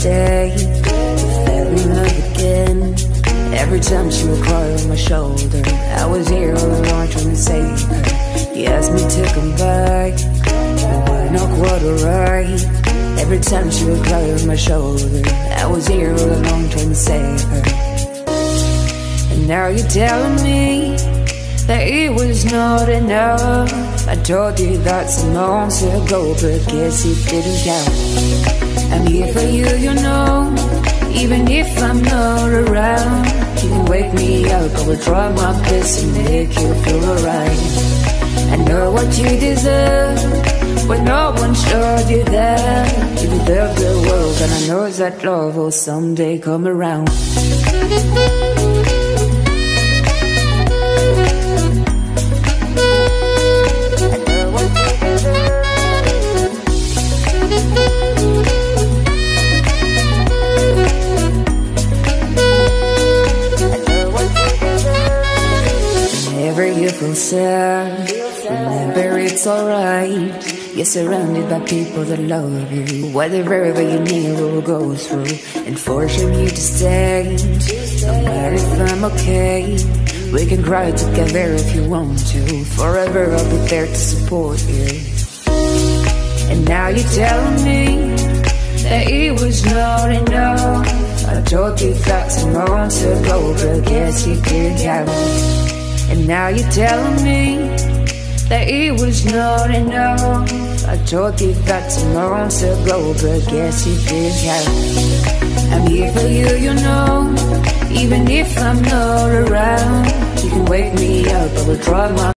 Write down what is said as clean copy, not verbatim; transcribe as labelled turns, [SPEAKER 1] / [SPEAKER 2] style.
[SPEAKER 1] day we fell in love again. Every time she would cry on my shoulder, I was here all along trying to save her. You asked me to come back, and we're not quite alright. Every time she would cry on my shoulder, I was here all along trying to save her. And now you're telling me that it was not enough. I told you that some months ago, but guess it didn't count. I'm here for you, you know, even if I'm not around. You can wake me up, I will try my best to make you feel alright. I know what you deserve, but no one showed you that. You deserve the world, and I know that love will someday come around. Whenever you feel sad, remember it's alright. You're surrounded by people that love you. Whatever you need will go through, and forcing you to stay. No matter if I'm okay, we can cry together if you want to. Forever I'll be there to support you. And now you're telling me that it was not enough. I told you that some months ago, but guess you didn't count. And now you're telling me that it was not enough. I told you that some months ago, but guess you didn't count. I'm here for you, you know, even if I'm not around. You can wake me up, I will try my